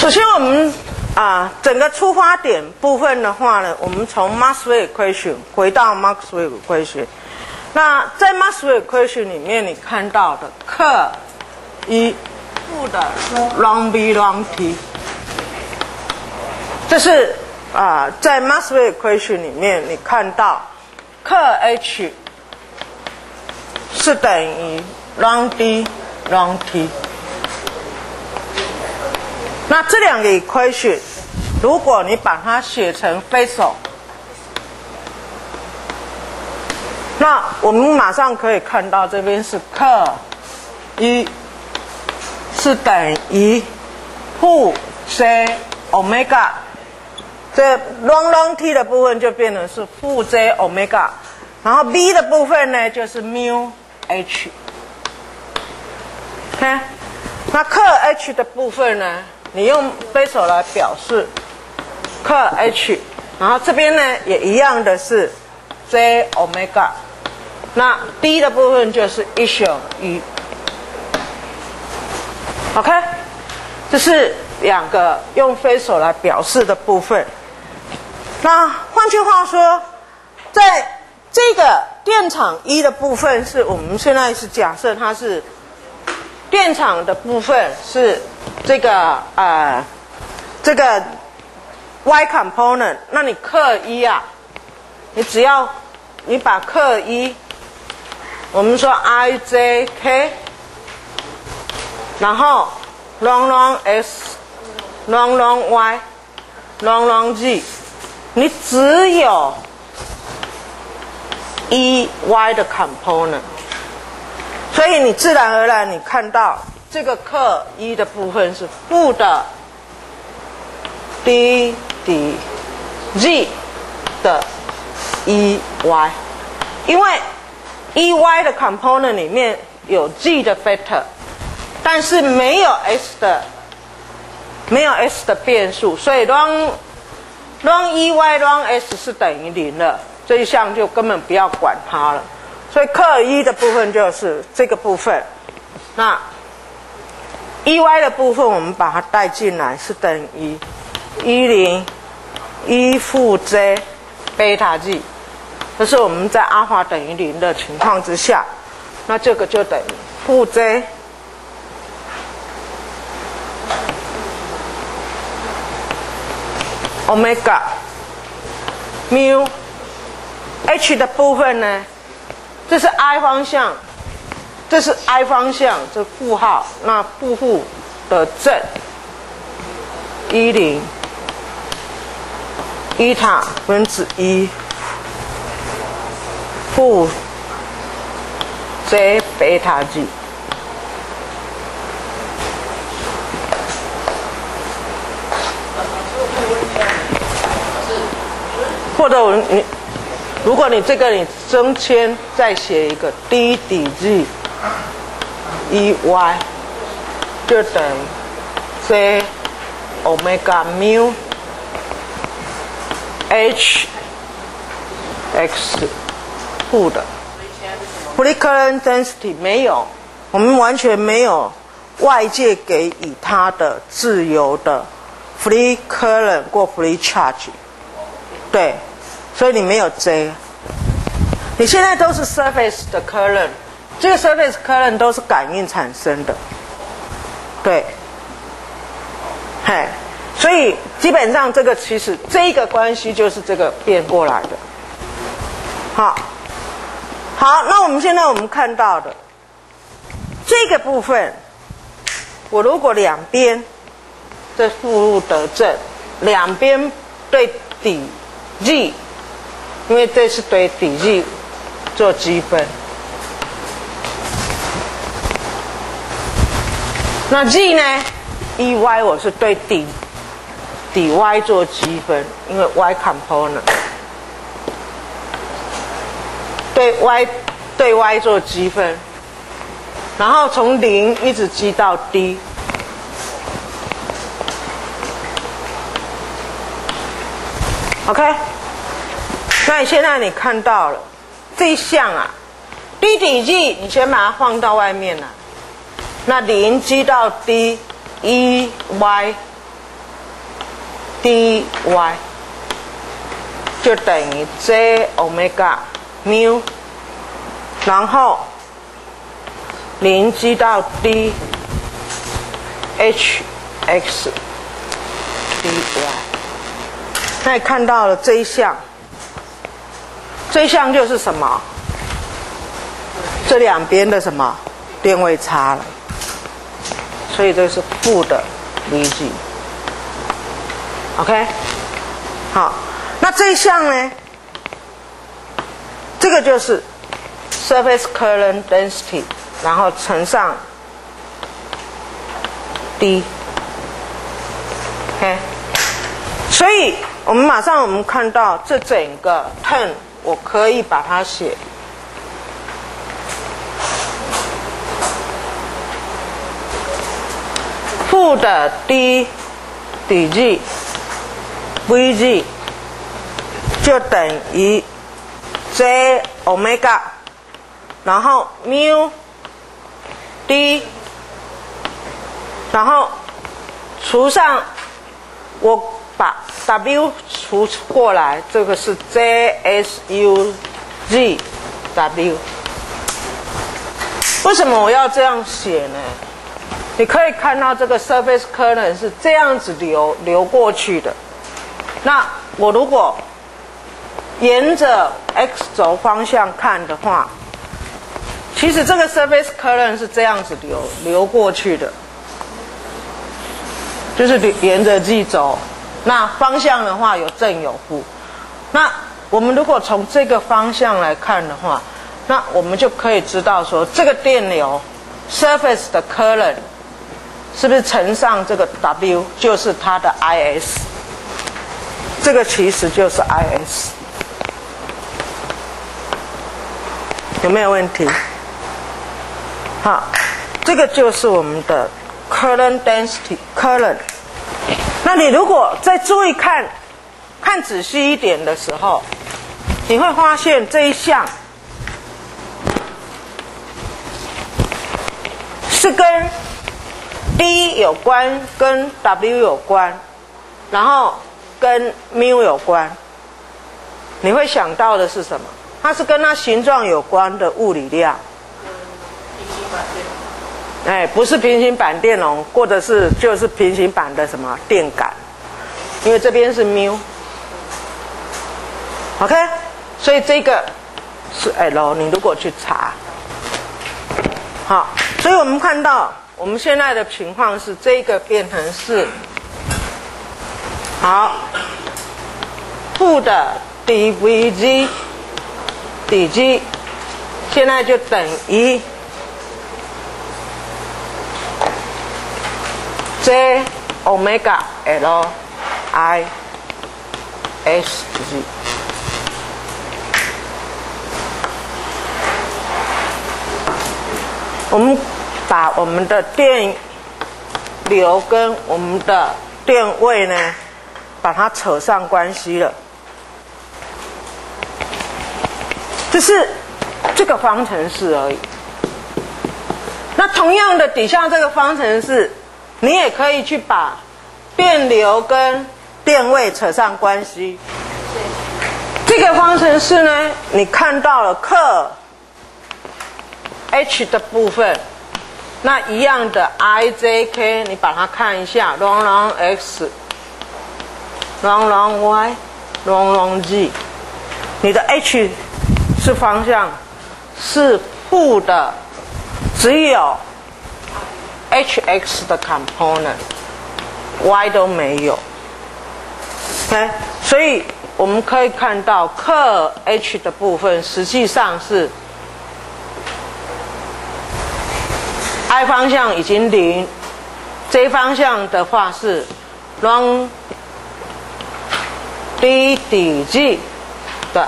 首先我们整个出发点部分的话呢，我们从 Maxwell Equation 回到 Maxwell Equation。那在 Maxwell Equation 里面，你看到的克一负的 ln b ln t， 这是在 Maxwell Equation 里面你看到克 h 是等于 ln d ln t。那这两个 equation， 如果你把它写成 Faisal， 那我们马上可以看到这边是克一是等于负 j omega， 这 ln t 的部分就变成是负 j omega， 然后 b 的部分呢就是 mu h。OK， 那克 h 的部分呢？你用非手来表示克 h， 然后这边呢也一样的是 j omega， 那 d 的部分就是1小于1。OK， 这是两个用非手来表示的部分。那换句话说，在这个电场一的部分，是我们现在是假设它是电场的部分是这个y component， 那你克一你只要你把克一，我们说 i j k， 然后 ln s ln y ln z， 你只有y 的 component， 所以你自然而然你看到这个克一的部分是负的 d d z 的 y， 因为 y 的 component 里面有 z 的 factor， 但是没有 s 的变数，所以 ln ln s 是等于0了，这一项就根本不要管它了。所以克一的部分就是这个部分，那 y 的部分我们把它带进来是等于101负 j 贝塔 g， 这是我们在阿法等于0的情况之下，那这个就等于负 j omega mu h 的部分呢，这是 i 方向，这是 i 方向，这负号，那负的正10伊塔分之1负 j 贝塔 g， 或者如果你这个你增签再写一个 d d g y 就等于 j omega mu h x 负的 free current density 没有，我们完全没有外界给予它的自由的 free current 或 free charge， 对，所以你没有 J， 你现在都是 surface 的 current， 这个 surface current 都是感应产生的，对，所以基本上这个其实这个关系就是这个变过来的。好，那我们现在看到的这个部分，我如果两边这负入得正，两边对底 g， 因为这是对底 g 做积分，那 g 呢 y 我是对底 y 做积分，因为 y component 对 y 做积分，然后从0一直积到 d， OK， 那现在你看到了这一项d 底 g 你先把它放到外面了，那0积到 d y dy 就等于 j omega mu， 然后邻居到 d hx dy。那你看到了这一项，这一项就是什么？这两边的什么电位差了，所以这是负的离距。OK， 好，那这一项呢？这个就是 surface current density， 然后乘上 d。OK， 所以我们马上看到这整个 term， 我可以把它写。负的 d dg vg 就等于 j omega， 然后 mu d， 然后除上，我把 w 除过来，这个是 jsug w。为什么我要这样写呢？你可以看到这个 surface current 是这样子流过去的。那我如果沿着 x 轴方向看的话，其实这个 surface current 是这样子流过去的，就是沿着 z 轴。那方向的话有正有负。那我们如果从这个方向来看的话，那我们就可以知道说，这个电流 surface 的 current 是不是乘上这个 W 就是它的 IS， 这个其实就是 IS， 有没有问题？好，这个就是我们的 current density current。那你如果再注意看仔细一点的时候，你会发现这一项是跟D 有关，跟 W 有关，然后跟 mu 有关。你会想到的是什么？它是跟它形状有关的物理量。不是平行板电容，或者是就是平行板的什么电感，因为这边是 mu。OK， 所以这个是 L。你如果去查，好，所以我们看到。我们现在的情况是，这个变成是好负的 dvg dg， 现在就等于 j omega l I s g。我们把我们的电流跟我们的电位呢，把它扯上关系了。只是这个方程式而已。那同样的，底下这个方程式，你也可以去把电流跟电位扯上关系。这个方程式呢，你看到了克 H 的部分。那一样的 IJK， 你把它看一下 ，long x， long y，long z， 你的 H 是方向是负的，只有 HX 的 component，Y 都没有。OK， 所以我们可以看到克 H 的部分实际上是。I 方向已经0 ，J 方向的话是 long d dg 的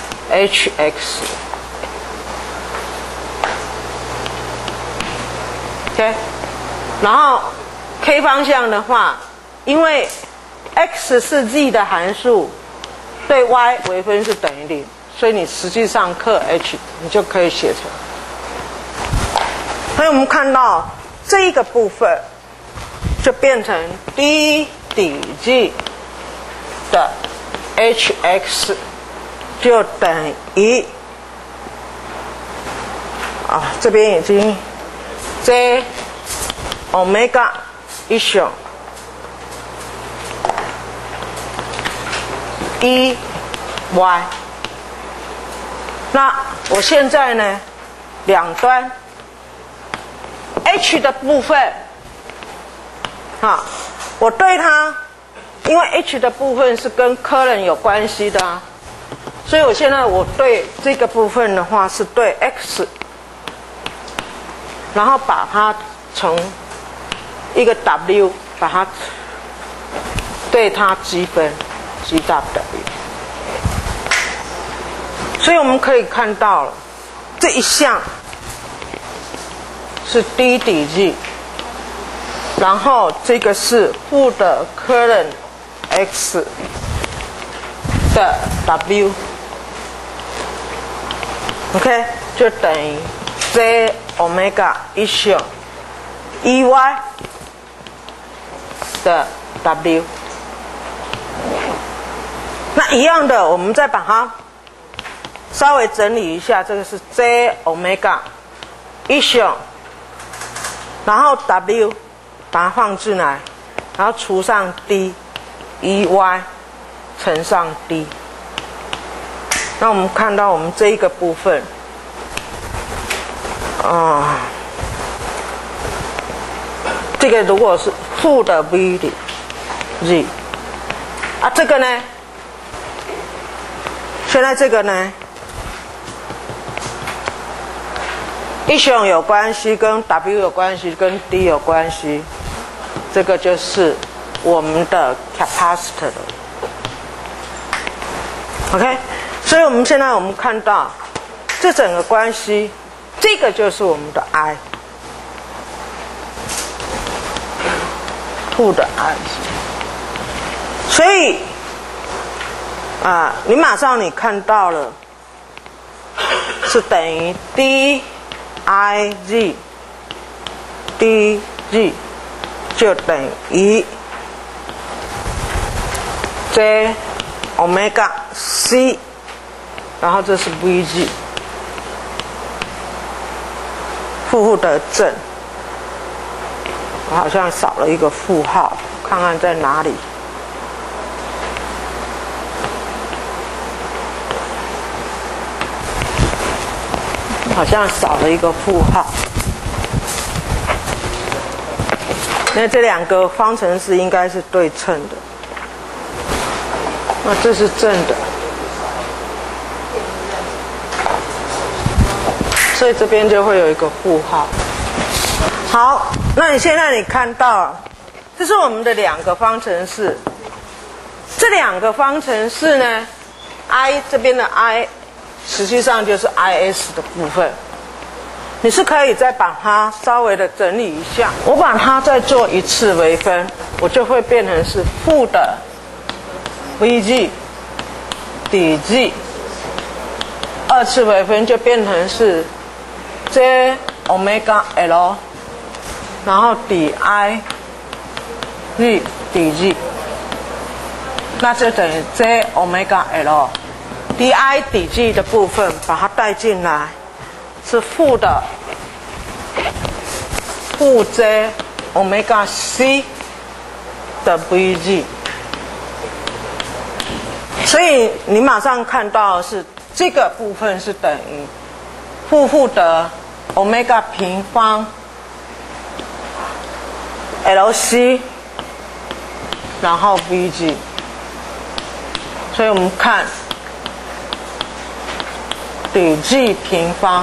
hx。OK， 然后 K 方向的话，因为 x 是 z 的函数，对 y 微分是等于0，所以你实际上克 h， 你就可以写成。所以我们看到这一个部分就变成 d dg 的 hx 就等于这边已经 j 欧米伽一项1 y。那我现在呢，两端 h 的部分，我对它，因为 h 的部分是跟current有关系的啊，所以我现在我对这个部分的话是对 x， 然后把它从一个 w， 把它对它积分 g w。所以我们可以看到了，这一项是 d 底 g， 然后这个是负的 current x 的 w，OK， 就等于 j 欧米伽一项 1y 的 w。那一样的，我们再把它稍微整理一下，这个是 j 欧米伽一项，然后 w 把它放进来，然后除上 d 1y 乘上 d。那我们看到我们这一个部分，这个如果是负的 v 的 g， 这个呢，现在这个呢，一项有关系，跟 w 有关系，跟 d 有关系，这个就是我们的 capacitor。OK， 所以我们现在看到这整个关系，这个就是我们的 I， 负的 I， 所以你马上你看到了，是等于 d I g d g 就等于 j 欧米伽 c， 然后这是 vg， 负的正，我好像少了一个负号，看看在哪里。好像少了一个负号，那这两个方程式应该是对称的。那这是正的，所以这边就会有一个负号。好，那你现在你看到，这是我们的两个方程式。这两个方程式呢 ，I 这边的 I。实际上就是 IS 的部分，你是可以再把它稍微的整理一下。我把它再做一次微分，我就会变成是负的 VG 底 G， 二次微分就变成是 J 欧米伽 L， 然后底 I G 底 G， 那就等于 J 欧米伽 L。di 底 g 的部分把它带进来，是负的负 j 欧米伽 c 的 vg， 所以你马上看到是这个部分是等于负的欧米伽平方 lc， 然后 vg， 所以我们看。底 g 平方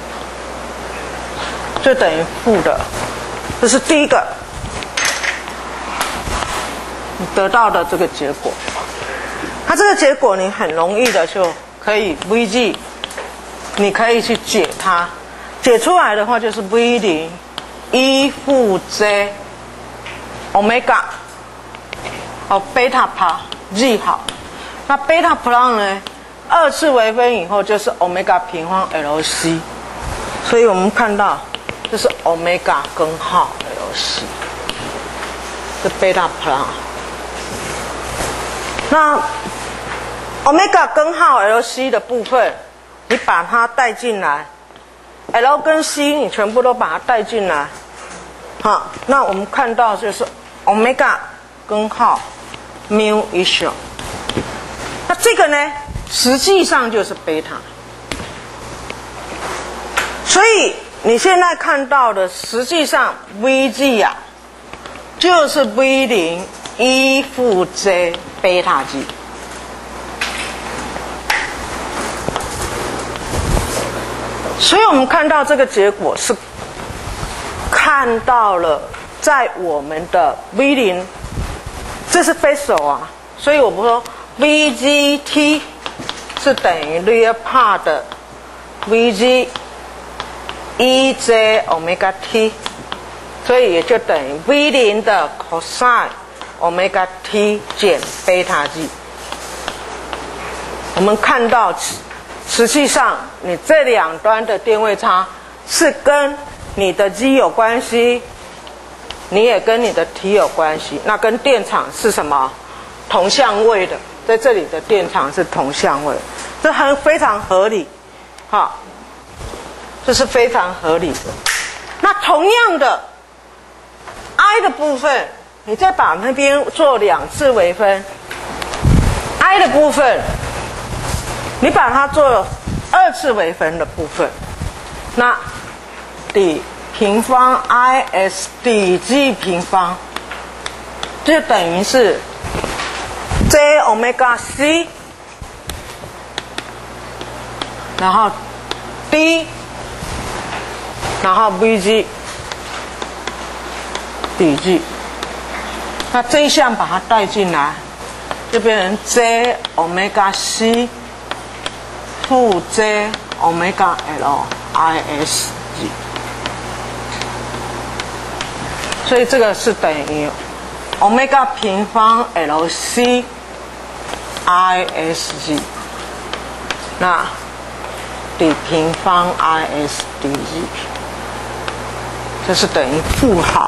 就等于负的，这是第一个你得到的这个结果。它这个结果你很容易的就可以 VG， 你可以去解它，解出来的话就是 V0 1负 J 欧米伽贝塔帕 G 好，那贝塔 plus 呢？二次微分以后就是欧米伽平方 LC， 所以我们看到这是欧米伽根号 LC， 是贝塔 plus。 那 omega 根号 LC 的部分，你把它带进来 ，L 跟 C 你全部都把它带进来。好，那我们看到就是 omega 根号 mu 一小。那这个呢，实际上就是贝塔。所以你现在看到的，实际上 Vg 啊，就是 V0 1负 J 贝塔 G。所以我们看到这个结果是看到了在我们的 V0， 这是 Bessel 啊，所以我们说 VGT 是等于 real part 的 VG 1J omega T， 所以也就等于 V0 的 cosine omega T 减贝塔 G。我们看到实际上你这两端的电位差是跟你的 G 有关系，你也跟你的 T 有关系。那跟电场是什么？同相位的，在这里的电场是同相位，这非常合理，好，这是非常合理的。那同样的 I 的部分，你再把那边做2次微分 ，I 的部分，你把它做2次微分的部分，那底平方 IS 底 G 平方，就等于是 J omega C， 然后 D， 然后 VG 底 G， 那这一项把它带进来，就变成 J omega C 负 J omega L IS G， 所以这个是等于 omega 平方 LC ISG， 那底平方 ISDG， 这是等于负号。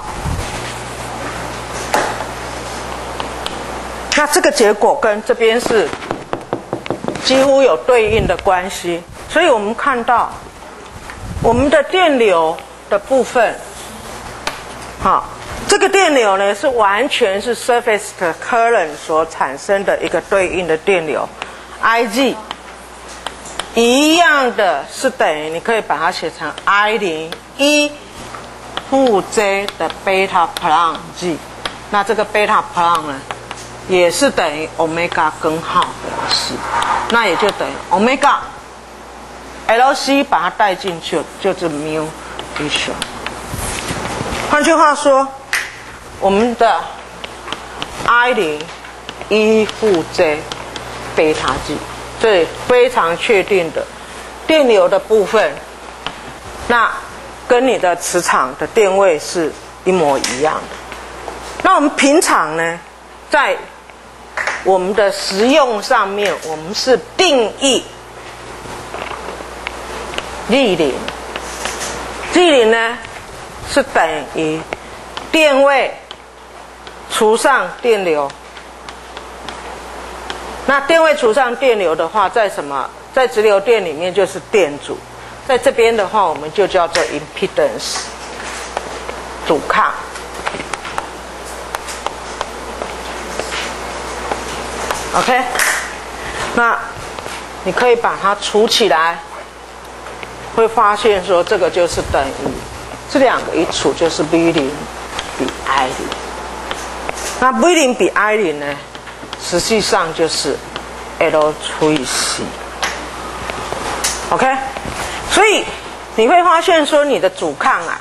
那这个结果跟这边是几乎有对应的关系，所以我们看到我们的电流的部分，好，这个电流呢是完全是 surface current 所产生的一个对应的电流 Ig， 一样的是等于你可以把它写成 I0 1负 J 的 beta plan G， 那这个 beta plan 呢也是等于 omega 根号 LC， 那也就等于 omega LC 把它带进去就是 mu 一小。换句话说，我们的 I0 1负 J 贝塔 G， 这非常确定的电流的部分，那跟你的磁场的电位是一模一样的。那我们平常呢，在我们的实用上面，我们是定义 G0 呢是等于电位除上电流。那电位除上电流的话，在什么？在直流电里面就是电阻，在这边的话我们就叫做 impedance 阻抗。OK， 那你可以把它除起来，会发现说这个就是等于这两个一除就是 V0 比 I0。那 V0 比 I0 呢，实际上就是 L 除以 C。OK， 所以你会发现说你的阻抗啊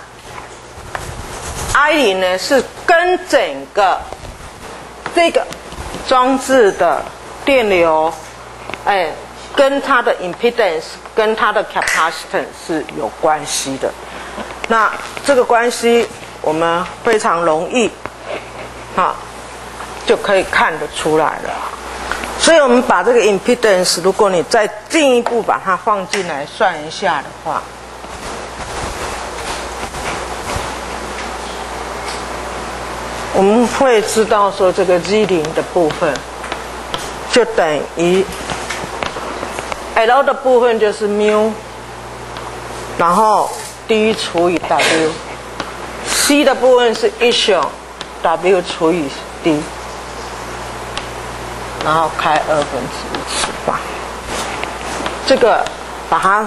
，I0 呢是跟整个这个装置的电流，跟它的 impedance 跟它的 capacitance 是有关系的。那这个关系我们非常容易，就可以看得出来了。所以我们把这个 impedance， 如果你再进一步把它放进来算一下的话，我们会知道说这个 G0 的部分就等于 L 的部分就是 μ， 然后 D 除以 W，C 的部分是1小 W 除以 D， 然后开2分之1次方。这个把它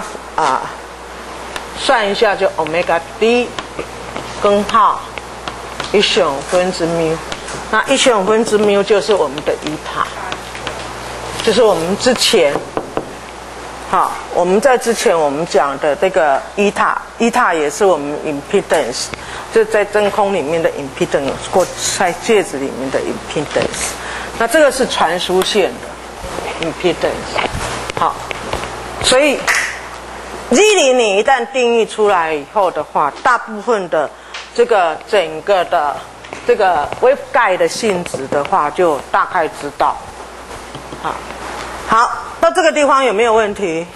算一下，就 omega D 根号1小5分之 μ， 那1小5分之 μ 就是我们的伊塔，就是我们之前。好，我们在之前我们讲的这个伊塔也是我们 impedance， 就在真空里面的 impedance， 或在介质里面的 impedance。那这个是传输线的 impedance。好，所以 Z0 你一旦定义出来以后的话，大部分的这个整个的这个 waveguide 的性质的话，就大概知道。好，到这个地方有没有问题？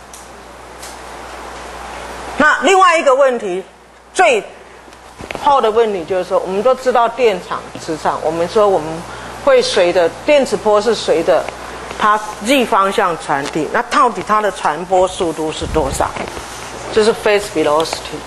那另外一个问题，最后的问题就是说，我们都知道电场、磁场，我们说我们会随着电磁波是随着它 z 方向传递，那到底它的传播速度是多少？就是 phase velocity。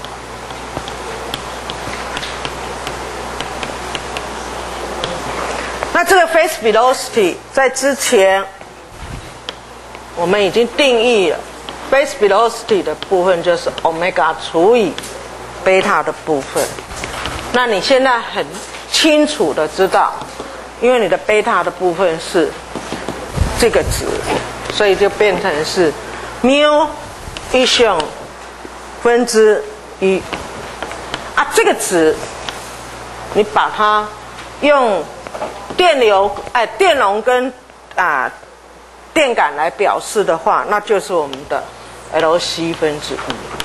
那这个 phase velocity 在之前我们已经定义了 phase velocity 的部分就是 omega 除以贝塔的部分。那你现在很清楚的知道，因为你的贝塔的部分是这个值，所以就变成是 μ 1小分之1这个值你把它用电容跟电感来表示的话，那就是我们的 LC 分之1。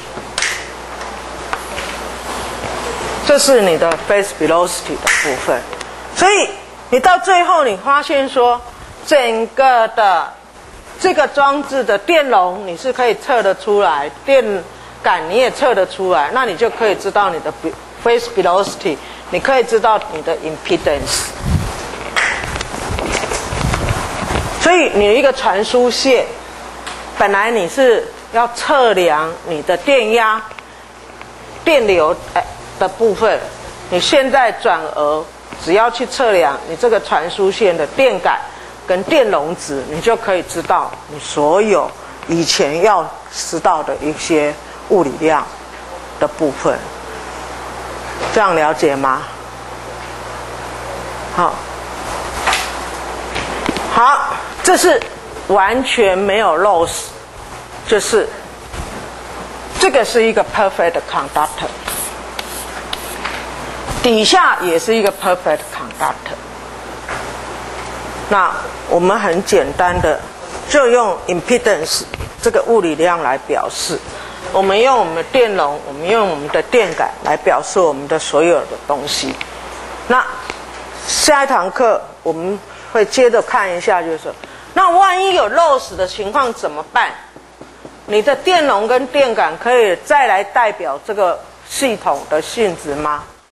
这是你的 phase velocity 的部分。所以你到最后你发现说，整个的这个装置的电容你是可以测得出来，电感你也测得出来，那你就可以知道你的 phase velocity， 你可以知道你的 impedance。所以你一个传输线，本来你是要测量你的电压、电流的部分，你现在转而只要去测量你这个传输线的电感跟电容值，你就可以知道你所有以前要知道的一些物理量的部分。这样了解吗？好，这是完全没有 loss， 就是这个是一个 perfect conductor， 底下也是一个 perfect conductor。那我们很简单的就用 impedance 这个物理量来表示，我们用我们的电容，我们用我们的电感来表示我们的所有的东西。那下一堂课我们会接着看一下，就是说，那万一有 loss 的情况怎么办？你的电容跟电感可以再来代表这个系统的性质吗？